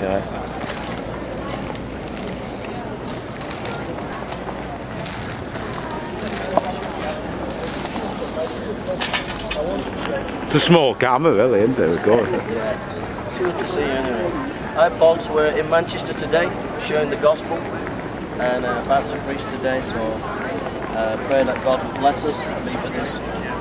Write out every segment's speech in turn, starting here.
Okay. It's a small camera, really, isn't it? It's good. Yeah, it's good to see you anyway. Hi folks, we're in Manchester today, sharing the gospel and about to preach today, so pray that God will bless us and be with us.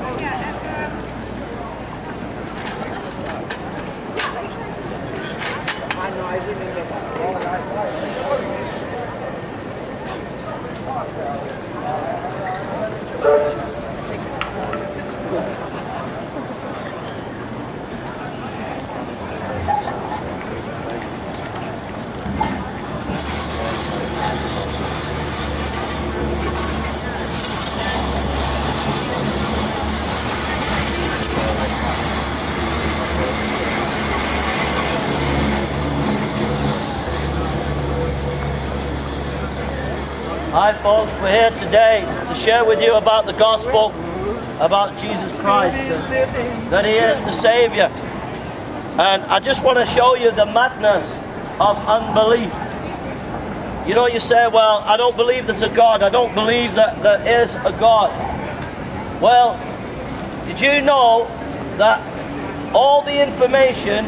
Hi folks, we're here today to share with you about the gospel, about Jesus Christ, that He is the Saviour. And I just want to show you the madness of unbelief. You know, you say, well, I don't believe there's a God, I don't believe that there is a God. Well, did you know that all the information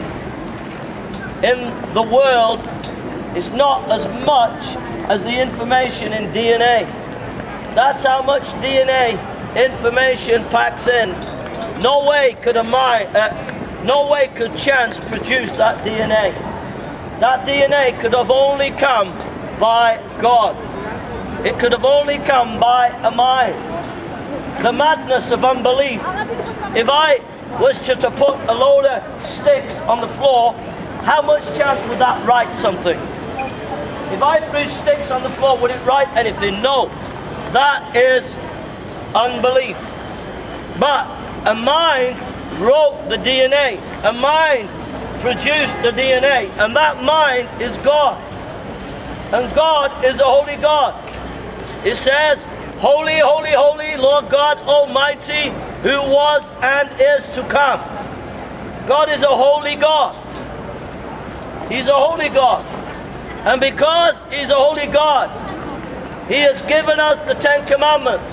in the world is not as much as the information in DNA? That's how much DNA information packs in. No way could no way could chance produce that DNA. That DNA could have only come by God. It could have only come by a mind. The madness of unbelief. If I was to put a load of sticks on the floor, how much chance would that write something? If I threw sticks on the floor, would it write anything? No. That is unbelief. But a mind wrote the DNA. A mind produced the DNA. And that mind is God. And God is a holy God. It says, Holy, holy, holy, Lord God Almighty, who was and is to come. God is a holy God. He's a holy God. And because He's a holy God, He has given us the 10 Commandments.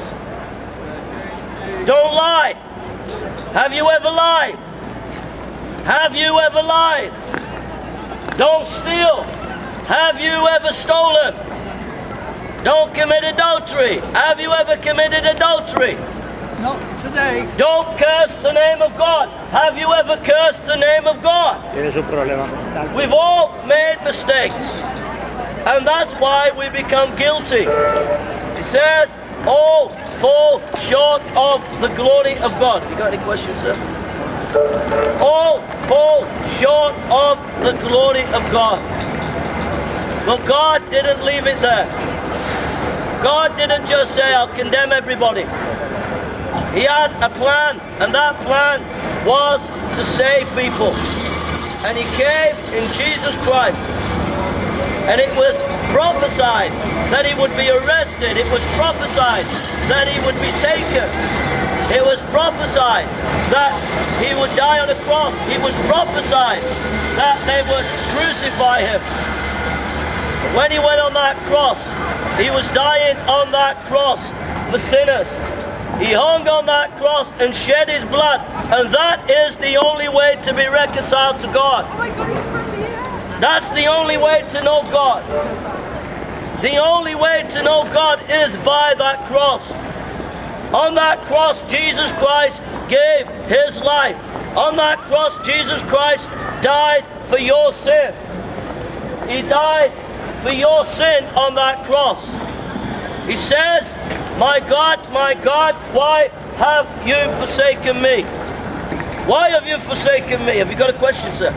Don't lie. Have you ever lied? Have you ever lied? Don't steal. Have you ever stolen? Don't commit adultery. Have you ever committed adultery? Not today. Don't curse the name of God. Have you ever cursed the name of God? We've all made mistakes. And that's why we become guilty. It says, all fall short of the glory of God. You got any questions, sir? All fall short of the glory of God. Well, God didn't leave it there. God didn't just say, I'll condemn everybody. He had a plan, and that plan was to save people. And He came in Jesus Christ. And it was prophesied that He would be arrested. It was prophesied that He would be taken. It was prophesied that He would die on a cross. It was prophesied that they would crucify Him. When He went on that cross, He was dying on that cross for sinners. He hung on that cross and shed His blood. And that is the only way to be reconciled to God. That's the only way to know God. The only way to know God is by that cross. On that cross, Jesus Christ gave His life. On that cross, Jesus Christ died for your sin. He died for your sin on that cross. He says, my God, why have you forsaken me? Why have you forsaken me? Have you got a question, sir?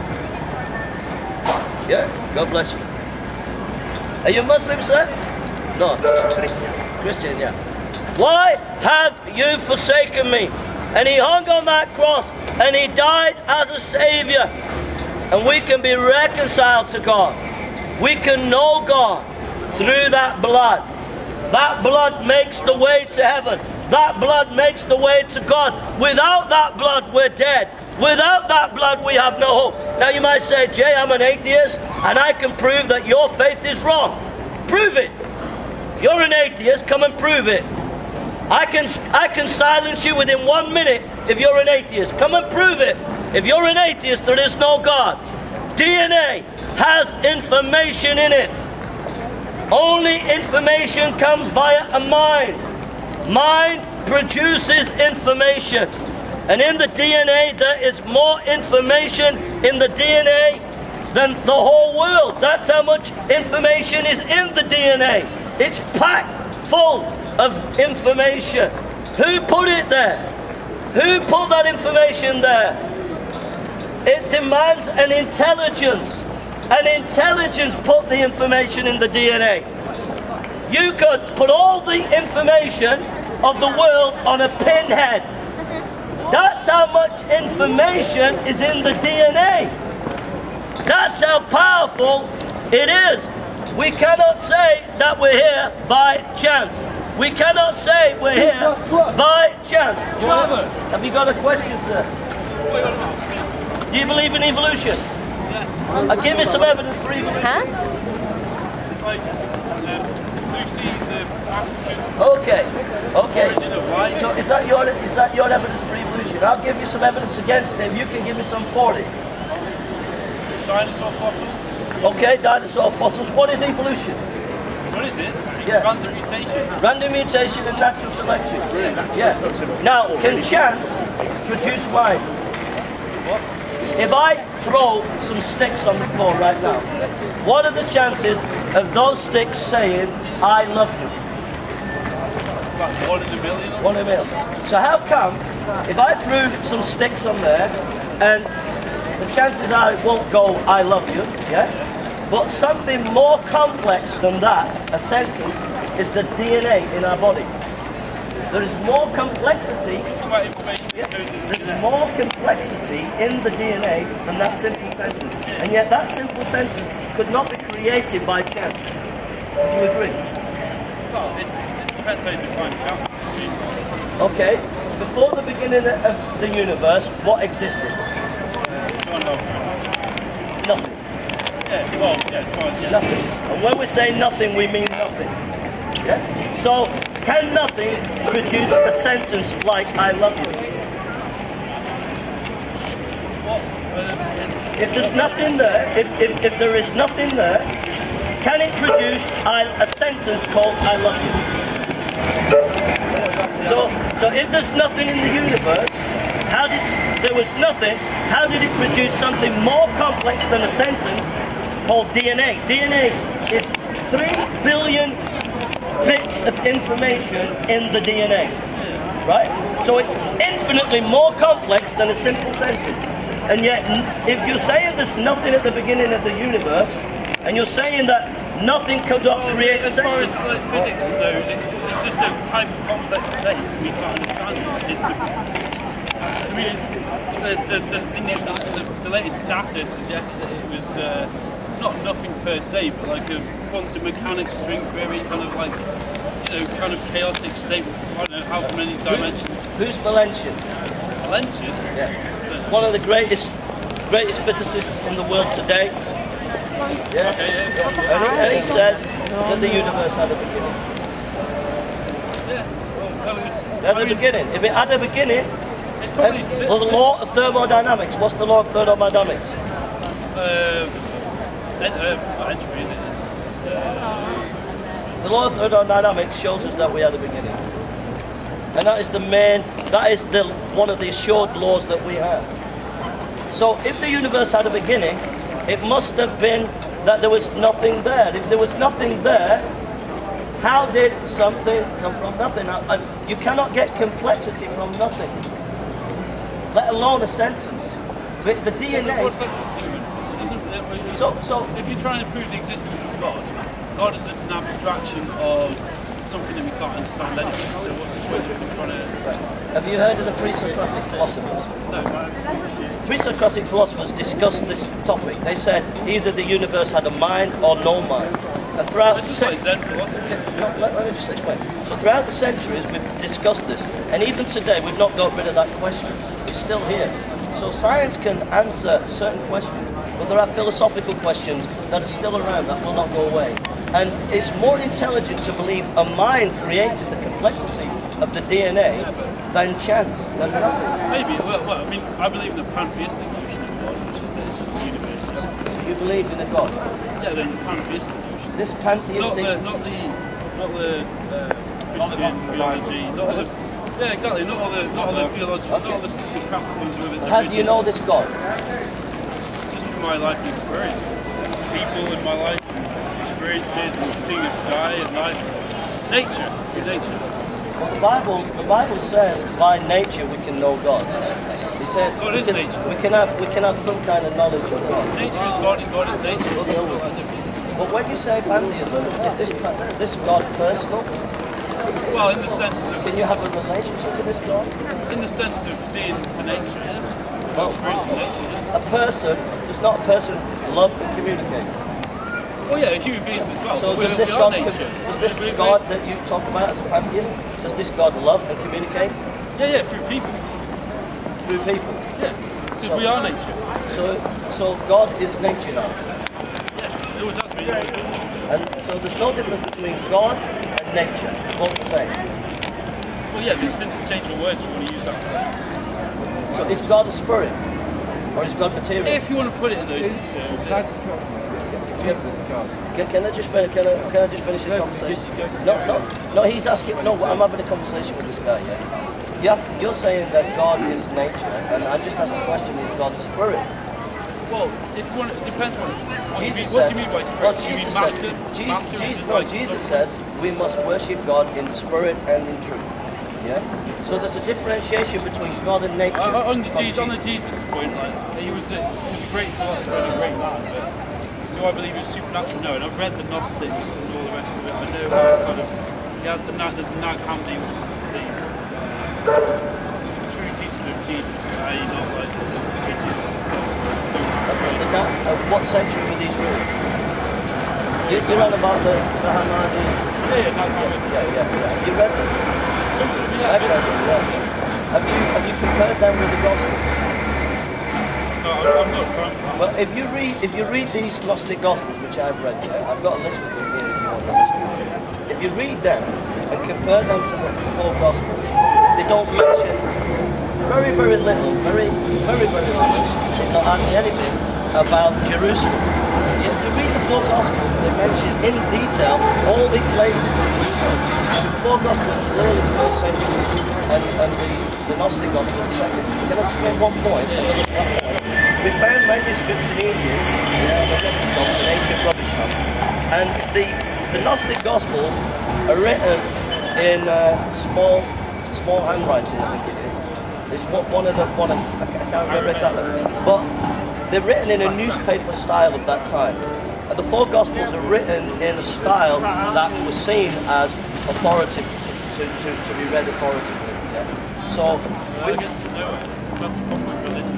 Yeah, God bless you. Are you Muslim, sir? No. Christian, yeah. Why have you forsaken me? And He hung on that cross and He died as a Savior. And we can be reconciled to God. We can know God through that blood. That blood makes the way to heaven. That blood makes the way to God. Without that blood, we're dead. Without that blood, we have no hope. Now you might say, Jay, I'm an atheist, and I can prove that your faith is wrong. Prove it. If you're an atheist, come and prove it. I can silence you within 1 minute if you're an atheist. Come and prove it. If you're an atheist, there is no God. DNA has information in it. Only information comes via a mind. Mind produces information. And in the DNA, there is more information in the DNA than the whole world. That's how much information is in the DNA. It's packed full of information. Who put it there? Who put that information there? It demands an intelligence. An intelligence put the information in the DNA. You could put all the information of the world on a pinhead. That's how much information is in the DNA. That's how powerful it is. We cannot say that we're here by chance. We cannot say we're here by chance. Have you got a question, sir? Do you believe in evolution? Yes. Give me some evidence for evolution. Huh? We've seen the African Okay. origin of life. So is that your evidence for evolution? I'll give you some evidence against it. You can give me some for it. Dinosaur fossils. Okay, dinosaur fossils. What is evolution? What is it? It's Yeah. random mutation. Random mutation and natural selection. Yeah. Now, can chance produce mind? What? If I throw some sticks on the floor right now, what are the chances of those sticks saying, I love you? About 1 in a million. Or 1 in a million. So how come, if I threw some sticks on there, and the chances are it won't go, I love you, yeah? But something more complex than that, a sentence, is the DNA in our body. There is more complexity. about information that goes in the There's DNA. more complexity in the DNA than that simple sentence. And yet that simple sentence could not be created by chance. Would you agree? Well, it depends how you define chance. Okay, before the beginning of the universe, what existed? Nothing. Yeah, well, yes, well, yeah. Nothing. And when we say nothing, we mean nothing. Yeah? So, can nothing produce a sentence like I love you? If there's nothing there, if there is nothing there, can it produce a sentence called I love you? So if there's nothing in the universe, there was nothing, how did it produce something more complex than a sentence called DNA? DNA is 3 billion bits of information in the DNA, right? So it's infinitely more complex than a simple sentence. And yet, if you're saying there's nothing at the beginning of the universe, and you're saying that nothing could not create a as far as sentence. like physics though, it's just a type of complex state we can't understand. The latest data suggests that it was not nothing per se, but like a quantum mechanics string theory kind of like, kind of chaotic state with I don't know how many dimensions. Who's Valentian? Valentian? Yeah. One of the greatest physicists in the world today. Yeah. Okay, yeah. And he says that the universe had a beginning. Yeah. At the beginning. If it had a beginning, It's probably well, the law of thermodynamics. What's the law of thermodynamics? Entropy, is it? The law of thermodynamics shows us that we had a beginning. And that is one of the assured laws that we have. So if the universe had a beginning, it must have been that there was nothing there. If there was nothing there, how did something come from nothing? You cannot get complexity from nothing, let alone a sentence. But the DNA... What's that to do with it? So if you're trying to prove the existence of God, God is just an abstraction of something that we can't understand anyway, so what's the point of trying to... have you heard of the pre-Socratic philosophers? No, Pre-Socratic philosophers discussed this topic. They said either the universe had a mind or no mind. And throughout this is like Zen philosophy. let me just explain. So throughout the centuries we've discussed this, and even today we've not got rid of that question. It's still here. So science can answer certain questions, but there are philosophical questions that are still around that will not go away. And it's more intelligent to believe a mind created the complexity of the DNA than chance, than nothing. Maybe. Well, I mean, I believe in the pantheistic notion of God, which is that it's just the universe. You believe in a God? Yeah, the pantheistic notion. This pantheistic... Not the Christian theology, not the... Yeah, exactly, not all the theology, not all the crap that comes with it. How do you know this God? Just from my life and experience. People in my life, experiences, and seeing the sky at night. It's nature. Well, the Bible says by nature we can know God. He said God is nature. We can have some kind of knowledge of God. Nature is God and God is nature. But when you say pantheism, is this God personal? Well, in the sense of... Can you have a relationship with this God? In the sense of seeing the nature, yeah. Well, Experiencing nature, yeah. a person, does not a person love and communicate? Oh yeah, human beings as well. So We're does this beyond God, nature. does this God that you talk about as a pantheist, does this God love and communicate? Yeah, through people. Through people? Yeah, because we are nature. So God is nature now? Yeah, it always has been. And so there's no difference between God and nature, both the same. Well yeah, there's interchangeable words if you want to use that. So is God a spirit? Or is God material? If you want to put it in those terms. Can I just finish the conversation? No, he's asking, no, I'm having a conversation with this guy, yeah? You're saying that God is nature, and I just asked the question, is God spirit? Well, if you want, it depends on what do you mean by spirit? Well, Do you mean Jesus says we must worship God in spirit and in truth. Yeah? So there's a differentiation between God and nature. On the Jesus point, like, he was a great philosopher and a great man, but do I believe he was supernatural? No, and I've read the Gnostics and all the rest of it. I know how kind of, there's the Nag Hammadi, which is the true teaching of Jesus, i.e. not like what century were these written? You're on about the Hammadi? Yeah, Nag Hammadi. Yeah. You read them? I've read them, yeah. Have you compared them with the Gospels? No, I'm not trying. Well, if you read these Gnostic Gospels, which I've read, I've got a list of them here if you want to listen to them. If you read them and compare them to the four Gospels, they don't mention very little, very little, if not hardly anything, about Jerusalem. If you read the four Gospels, they mention in detail all the places in Jerusalem. The four Gospels were in the first century, and the Gnostic Gospel is the second. Can I just make one point? We found manuscripts in Egypt, an ancient rubbish dump, and the Gnostic Gospels are written in small handwriting, I think it is. It's I can't remember exactly, but they're written in a newspaper style of that time. And the four Gospels are written in a style that was seen as authoritative, to be read authoritatively. Yeah? So, I guess that's the problem with religion,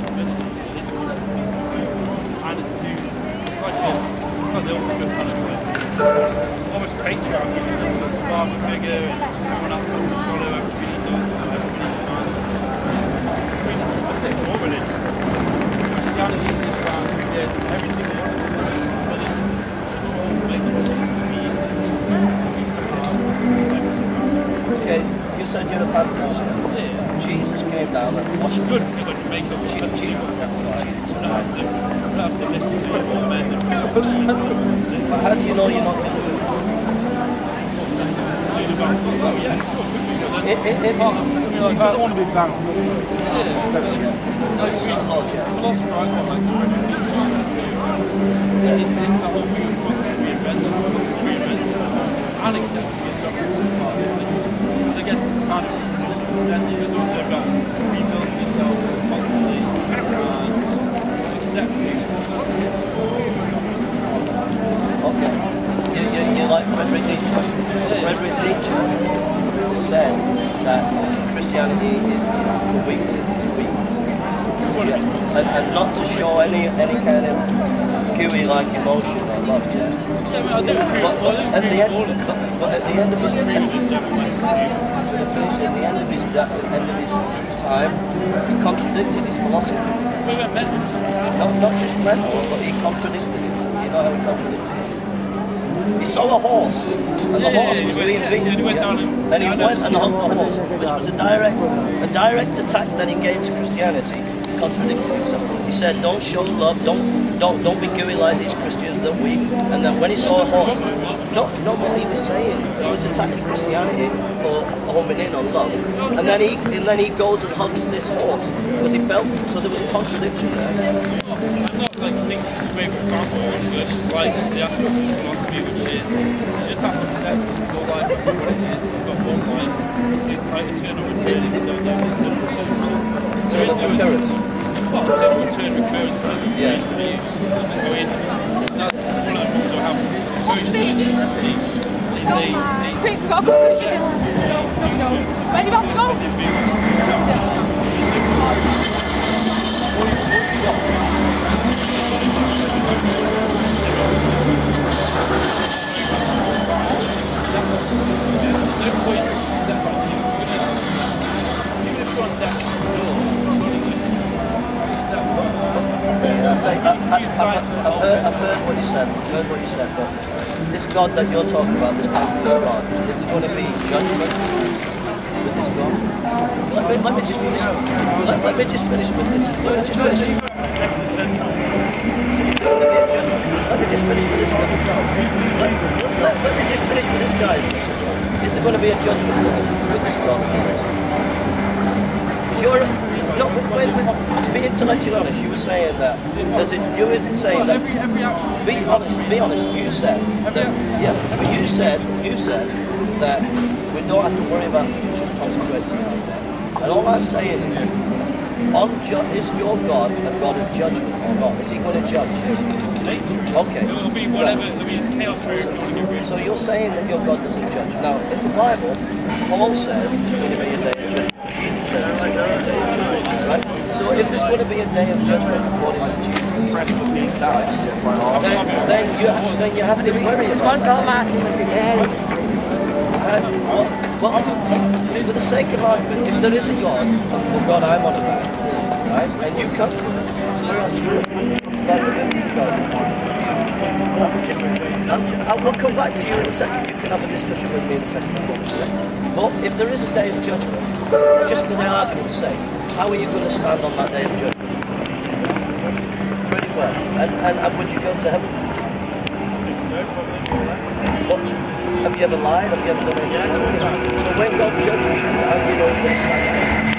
and it's like the ultimate kind of like, almost patriarchy, because it's this father figure, and everyone else has to follow everything he does, and everything he demands. I say all religions. Christianity, Islam, there's every single one of them. But it's control matrices, okay, you said you're a pantheist. yeah. Jesus came down and Which is good, because I can make up what's happening. I don't have to listen to all men and but how do you know you're not going to do it? yeah, sure, could be. If You don't want to be banned. Philosopher I quite like to it's the whole thing of constant reinvention, and accepting yourself as part of it. Because I guess it's kind of Zen is also about rebuilding yourself constantly and accepting. okay, you like Friedrich Nietzsche? Friedrich Nietzsche said that Christianity is weak, and not to show any kind of gooey like emotion or love. Yeah, I do agree. But at the end of his time, he contradicted his philosophy. Not just mental, but he contradicted it. You know how he contradicted it? He saw a horse, and the horse was being beaten. And he went and hugged the horse, which was a direct attack that he gave to Christianity. He contradicted himself. He said, "Don't show love. Don't be gooey like these Christians. They're weak." And then when he saw a horse, no, what he was saying, he was attacking Christianity for homing in on love. And then he goes and hugs this horse because he felt so there was a contradiction there. I'm not like Nick's favourite example, but I just like the aspect of his philosophy, which is you just have to accept your life is what it is. You've got one life. It's the eternal return. You don't know eternal return. There is no eternal return recurrence. Yeah. Go in. That's one of the problems I have with most Quick, go to the beginning. Where do you have to go? I've heard what you said. But this God that you're talking about, this Pantheist God, is there going to be judgment with this God? Let me just finish. Let me just finish with this. Let me just finish with this God. Let me just finish with this guy. Is there going to be a judgment with this God? Be intellectually honest. You were saying that. You were saying that. Be honest. You said that. Yeah. But you said that we don't have to worry about futures. Concentrate tonight. And all I'm saying is your God a God of judgment or not? Is he going to judge? Okay. It'll be whatever. I mean, it's chaos for everyone. So you're saying that your God doesn't judge. Now, in the Bible, Paul says there's going to be a day of judgment. Jesus said there's going to be a day of judgment. Right? So if there's going to be a day of judgment according to Jesus, then you have to worry about that. Well, for the sake of argument, if there is a God, the God I'm on about, right, and you come, we'll come back to you in a second. You can have a discussion with me in a second. But if there is a day of judgment, just for the argument's sake, how are you going to stand on that day of judgment? Pretty well. And would you go to heaven? What? Have you ever lied? Have you ever done anything? So when God judges you, how do you know you're going to stand?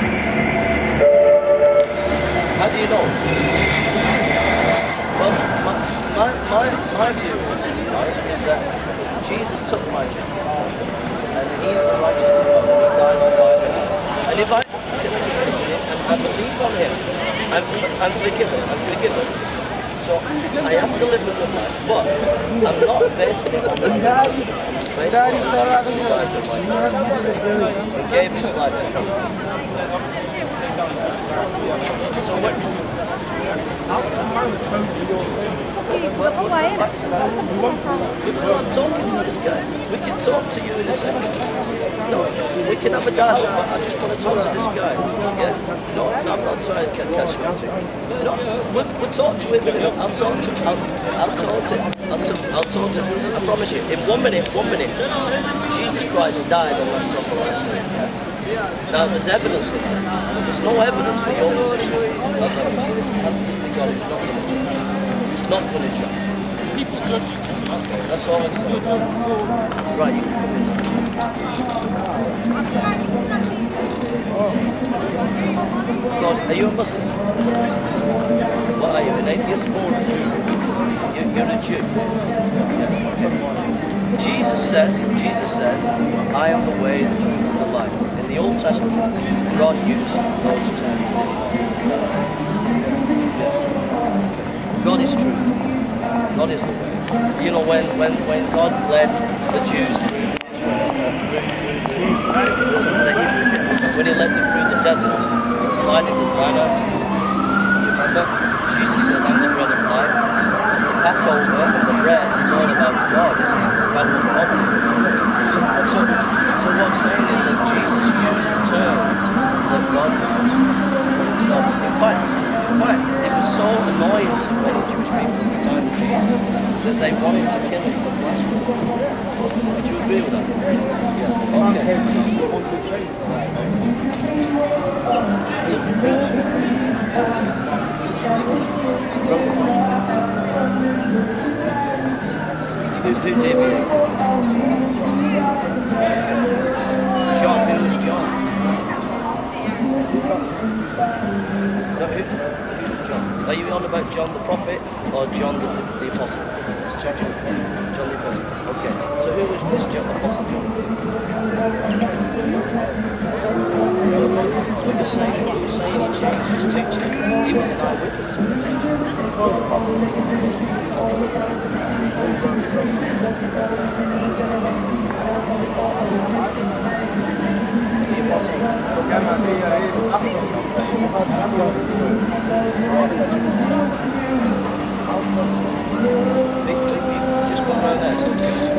How do you know? Well, my view is that Jesus took my judgment, and he's the righteousness of God, and he died on my behalf. And if I believe on him, I'm forgiven. So I have to live a good life, but I'm not basing it on the life. Basing it on Jesus died on my behalf. He gave his life for us. So when back to that. I'm talking to this guy. We can talk to you in a second. No, we can have a dialogue, but I just want to talk to this guy. Yeah? No, I'm not trying to catch him. No, we'll talk to him. I'll talk to him. I'll talk to him. I promise you. In 1 minute, Jesus Christ died on that cross for our sin. Now, there's evidence for that. There's no evidence for your position. God is not going to judge. He's not going to judge. People judge each other. That's all I'm saying. Right, you can come in. God, are you a Muslim? What are you, an atheist? You're a Jew. Okay. Jesus says, I am the way, the truth, and the life. In the Old Testament, God used those terms. God is truth. God is the way. You know, when God led the Jews through Israel, when he led them through the desert, providing the manna, do you remember? Jesus says, I'm the bread of life. Passover and the bread is all about God, isn't it? It's about the covenant. So what I'm saying is that Jesus used the terms that God used for himself. In fact, it was so annoying to many Jewish people at the time of Jesus that they wanted to kill him for blasphemy. Would you agree with that? Yeah. Okay. Who's too deviated? John, who's John? No, who's John? Are you on about John the prophet or John the apostle? It's John the apostle. Okay. So who was this John, Apostle John? What you're saying he changed his teaching. He was an eyewitness to his teaching. The apostle. Just come around there. So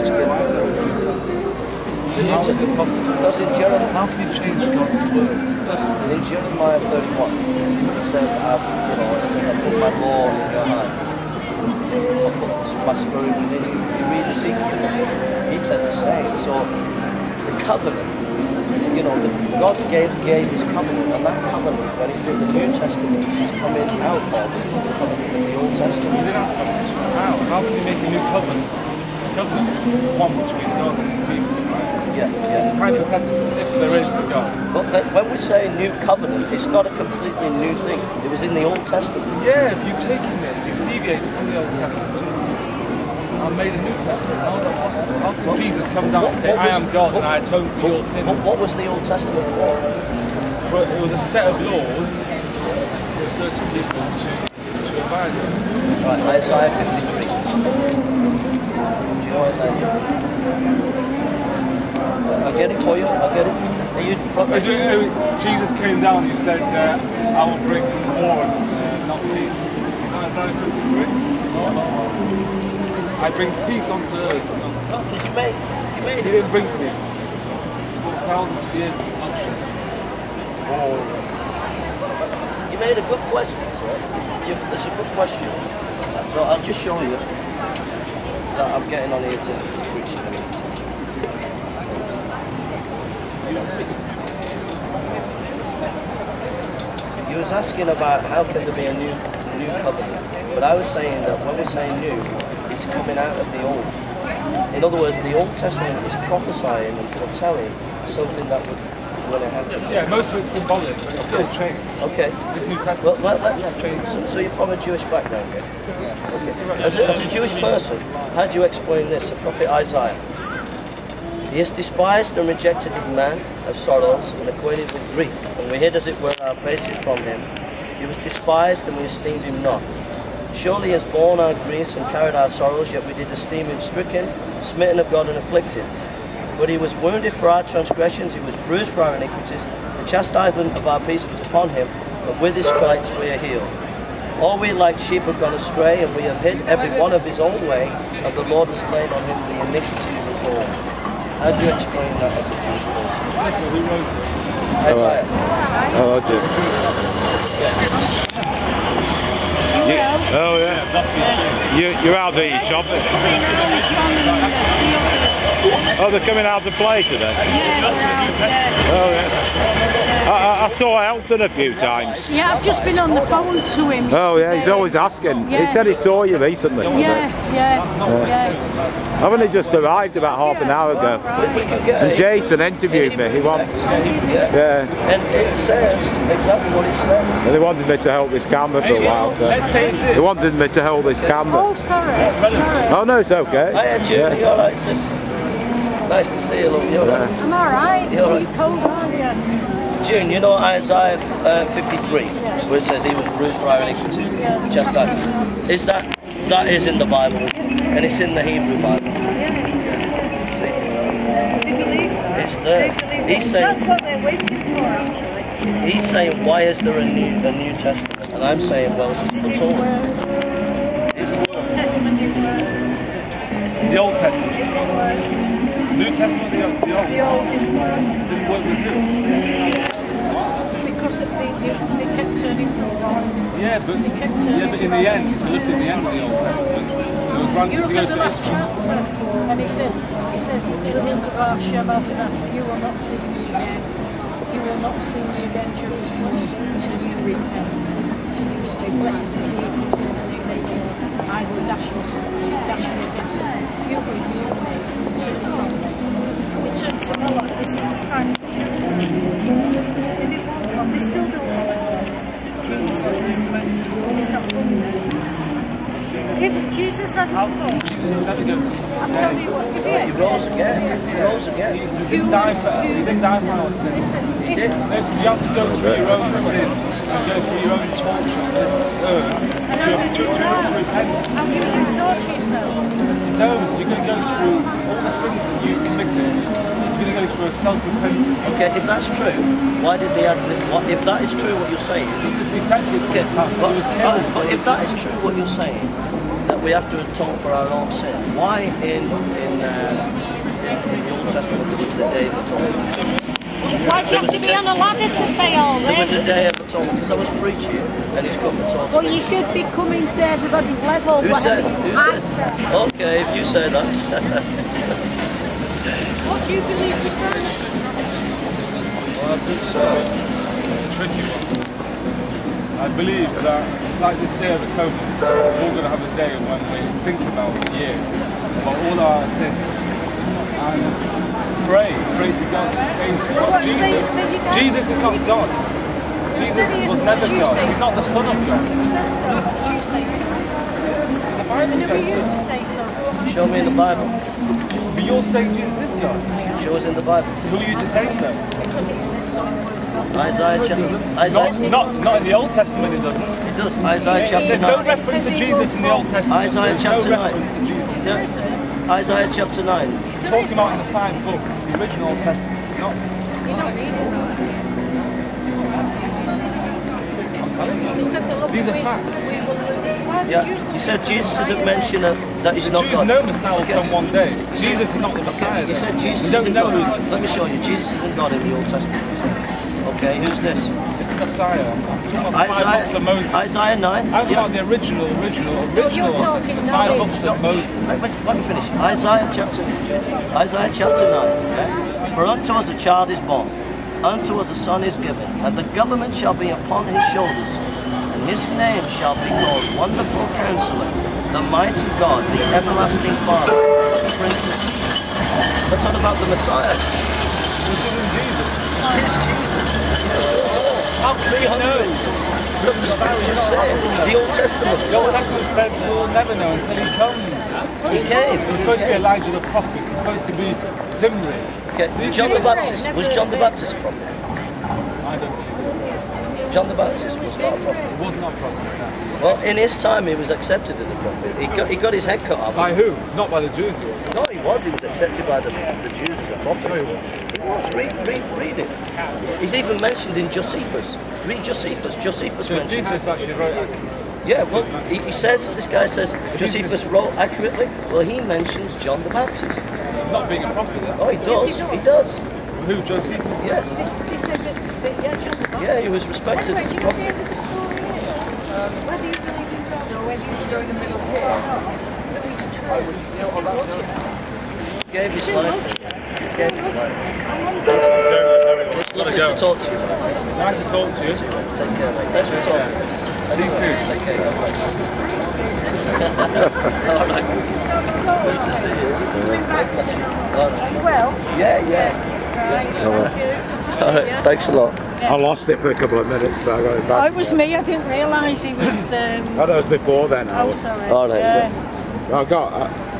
does in Jeremiah, how can you change God's word? In Jeremiah 31, it says, I put my law in your heart. I put my spirit within you. You read Ezekiel, he says the same. So the covenant, God gave his covenant, and that covenant, when it's in the New Testament, is coming out of the covenant in the Old Testament. How can you make a new covenant? Covenant is one between God and his people, right? Yeah. It's hypothetical if there is a God. But when we say new covenant, it's not a completely new thing. It was in the Old Testament. Yeah, if you've taken it, you've deviated from the Old Testament and made a New Testament. How is that possible? How can Jesus come down and say, I am God and I atone for your sin? What was the Old Testament for? It was a set of laws for certain people to abide by. Right, Isaiah 53. Do you know Isaiah 53? I'll get it for you. Are you Jesus came down and he said, I will bring war, not peace. Is that Isaiah 53? I bring peace onto earth. No, you made He didn't bring peace. For thousands of years of bloodshed. You made a good question, sir. It's a good question. So I'll just show you that I'm getting on here to preach. You was asking about how can there be a new covenant, but I was saying that when we're saying new, it's coming out of the old. In other words, the Old Testament is prophesying and foretelling something that would going to happen. Yeah, most of it's symbolic, but it's still changed. Okay. This New Testament. So you're from a Jewish background, yeah? Okay. As a Jewish person, how do you explain this? The prophet Isaiah. He is despised and rejected of man, of sorrows, and acquainted with grief, and we hid as it were our faces from him. He was despised, and we esteemed him not. Surely he has borne our griefs and carried our sorrows, yet we did esteem him stricken, smitten of God, and afflicted. But he was wounded for our transgressions, he was bruised for our iniquities. The chastisement of our peace was upon him, and with his stripes we are healed. All we like sheep have gone astray, and we have hid every one of his own way, and the Lord has laid on him the iniquity of us all. How do you explain that as a Jewish person? First of all, who wrote it? Isaiah. Oh, yeah. You're out there shopping. Oh, they're coming out to play today? Yeah. Oh, yeah. I saw Elton a few times. Yeah, I've just been on the phone to him. Oh, yeah, he's always asking. Yeah. He said he saw you recently. Yeah. I've only just arrived about half an hour ago. And Jason interviewed me. He wants. Yeah. And it says exactly what it says. And they wanted me to hold this camera for a while. So. They wanted me to hold this camera. Oh, sorry. Oh, no, it's okay. Hiya, June. You're alright, sis? Nice to see you, love. You're alright. I'm alright. You're alright. Cold, aren't you? June, you know Isaiah 53, where it says he was bruised for our iniquities. Just that. Is that is in the Bible, and it's in the Hebrew Bible. It's there. He's saying, that's what they're waiting for, actually. He's saying, why is there a New Testament? And I'm saying, well, it's foretold. Old Testament Testament? New Testament, the old? The old didn't work. Didn't work with who? Because they kept turning from God. Yeah, but in the end, if you look at the end of the Old Testament, it was granted You to look go at the to last Israel. chapter, and it says, you will not see me again. You will not see me again, Jerusalem, till you repent. Till you say, blessed is he who comes in the name of the Lord. I will dash you against you rebuke me, turn from me. They turned from the Lord, they said, Christ, they didn't want God, they still don't want God. Jesus is not coming. If Jesus hadn't come, I'm telling you what, is he? He rose again. He rose again. He didn't die for our sins. Listen, He did. Listen, you have to go through your own sins and go through your own torture on this earth to repent. how can you torture yourself? No, you're going to go through all the sins that you committed. You're going to go through a self-repentance. Okay, if that's true, why did they add if that is true what you're saying, He was defected from okay, the past. He was killed. but if that is true what you're saying, that we have to atone for our own sin, why in the Old Testament there was the Day of Atonement? Why do you have to be on a ladder to say all There was this? a Day of Atonement because I was preaching and he's come to talk to Well, me. you should be coming to everybody's level. Who whatever says? you Who ask says? them. Okay, if you say that. What do you believe yourself? Well, I think it's a tricky one. I believe that, like this Day of Atonement, we're all going to have a day when we think about the year, about all our sins, and pray to God to save us. Well, what, say you don't? Jesus is not God. Jesus said he is, was but never you God. say He's not the Son of God. Who says so? Do you say so? The Bible And who are says you to so. say so? Who am I Show to me in say the Bible. But you're saying Jesus is God. Show us in the Bible. Who are you to say so? So? Because it says so in the Word of God. Isaiah chapter. Not in the Old Testament it doesn't. It does. Isaiah chapter There's no 9. reference to Jesus in the Old Testament. Isaiah There's chapter no 9. reference to Jesus. Yeah. Is it? Isaiah chapter 9. Talking about in the 5 books, the original Old Testament, not. You're not reading right. I'm telling you. He said the Lord These are we facts. will lose. Why Yeah. the Jews He not said lose Jesus Messiah isn't then? mentioned that he's The not Jews God. know Messiah will come one day. Jesus is not the Messiah. He said though. Jesus We isn't don't know God. who Let me show you. Jesus isn't God in the Old Testament. Okay, who's this? this is Messiah. I'm talking about the 5 books of Moses. Isaiah 9. I'm talking about the original. you're talking 5 knowledge, books not of Moses. Let me finish. Isaiah chapter 9. For unto us a child is born, unto us a son is given, and the government shall be upon his shoulders, and his name shall be called Wonderful Counselor, the Mighty God, the Everlasting Father, the Prince of Peace. That's all about the Messiah. This isn't Jesus. It's Jesus. How can we know? Because the scriptures say, the Old Testament. The Old Testament says we'll never know until he comes. He came. It was supposed to be Elijah the prophet. It was supposed to be Zimri. Okay. John the Baptist. Was John the Baptist a prophet? I don't know. John the Baptist was not a prophet. It was not a prophet. No. Well, in his time, he was accepted as a prophet. He got his head cut off. By who? Not by the Jews. He was. No, he was. He was accepted by the Jews as a prophet. No, he wasn't. He was. Read it. He's even mentioned in Josephus. Read Josephus. Josephus mentioned. Josephus actually wrote accurately. Yeah, well, he says, this guy says, Josephus wrote accurately. Well, he mentions John the Baptist. Not being a prophet then. Oh, he does. He does. Who? Josephus? Yes. They said that yeah, John the Baptist. Yeah, he was respected Anyway, as do a you know the prophet. end of the story is? Whether you believe in God or whether you go in the middle of the story or not, that it's true. He still loves you. He gave his Still life. loves you. He gave his life. It's Gotta lovely go. to talk to you. Nice to talk to you. Take care, mate. Thanks for talking. See you soon. Take care. God bless. All right. Good to see you. Just coming back to All right. you well? Yeah, yeah. Yes. Right. Thank you. Good to see All right. you. Thanks a lot. I lost it for a couple of minutes, but I got it Oh, back. it was me. I didn't realise he was. Oh, that was before then. Oh, sorry. All right, Yeah. I got.